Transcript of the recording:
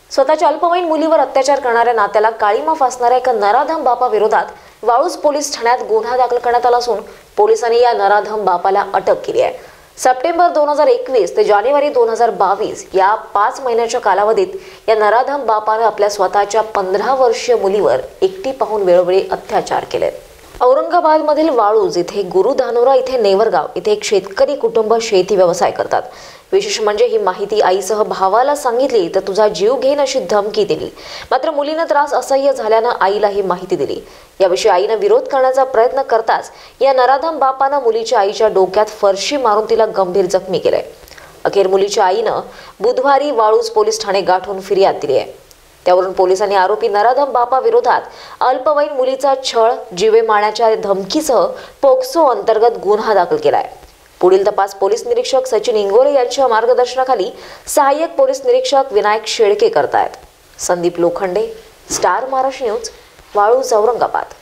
स्वतःच्या अल्पवयीन मुलीवर अत्याचार करणाऱ्या नात्याला काळीमा फासणाऱ्या एका नराधम बापाविरोधात वाळूज पोलीस ठाण्यात गुन्हा दाखल करण्यात आला असून पोलिसांनी या नराधम बापाला अटक केली आहे। सप्टेंबर 2021 ते जानेवारी 2022 या 5 महिन्याच्या कालावधीत या नराधम बापाने आपल्या स्वतःच्या 15 वर्षीय मुलीवर एकटी पाहून वेळोवेळी अत्याचार केले। औरंगाबाद मधील वाळूज इथे गुरुधानोरा इथे नेवरगाव इथे एक शेतकरी कुटुंब शेती व्यवसाय करतात। विशेष म्हणजे ही माहिती आईसह भावाला सांगितली तर तुझा जीव घेईन अशी धमकी दिली। मात्र मुलीने त्रास असह्य झाल्यानं आईला ही माहिती दिली। याविषयी आईने विरोध करण्याचा प्रयत्न करताच या नराधम बापानं मुलीच्या आईच्या डोक्यात फरशी मारून तिला गंभीर जखमी केले। अखेर मुलीच्या आईनं बुधवारी वाळूज पोलीस ठाणे गाठून फिर्याद दिली आहे। त्यावरून पोलिसांनी आरोपी नराधम बापा विरोधात अल्पवयीन मुलीचा छळ, जीवे मारण्याच्या धमकीसह पोक्सो अंतर्गत गुन्हा दाखल केलाय। पुढील तपास पोलीस निरीक्षक सचिन इंगोले यांच्या मार्गदर्शनाखाली सहाय्यक पोलीस निरीक्षक विनायक शेळके करतायत। Sandeep Lokhande, star Maharashtra news, Waluj, Aurangabad.